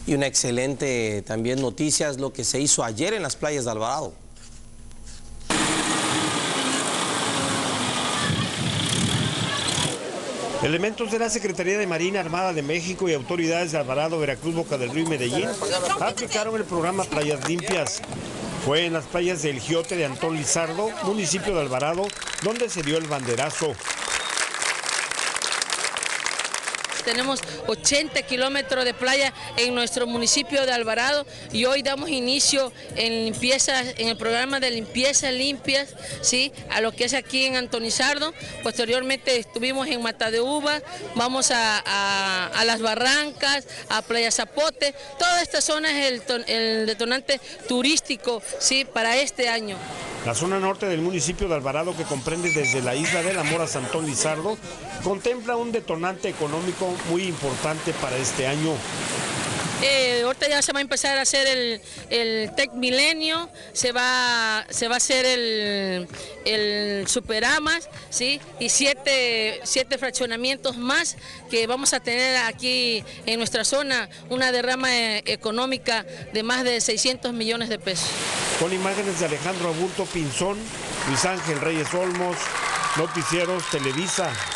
Y una excelente también noticia es lo que se hizo ayer en las playas de Alvarado. Elementos de la Secretaría de Marina Armada de México y autoridades de Alvarado, Veracruz, Boca del Río y Medellín aplicaron el programa Playas Limpias. Fue en las playas del Giote de Antón Lizardo, municipio de Alvarado, donde se dio el banderazo. Tenemos 80 kilómetros de playa en nuestro municipio de Alvarado y hoy damos inicio en limpieza, en el programa de limpieza limpias, ¿sí?, a lo que es aquí en Antón Lizardo. Posteriormente estuvimos en Mata de Uva, vamos a las Barrancas, a Playa Zapote. Toda esta zona es el detonante turístico, ¿sí?, para este año. La zona norte del municipio de Alvarado, que comprende desde la isla del Amor a Antón Lizardo, contempla un detonante económico muy importante para este año. Ahorita ya se va a empezar a hacer el Tec Milenio, se va a hacer el Superamas, ¿sí?, y siete fraccionamientos más que vamos a tener aquí en nuestra zona, una derrama económica de más de 600 millones de pesos. Con imágenes de Alejandro Aburto Pinzón, Luis Ángel Reyes Olmos, Noticieros Televisa.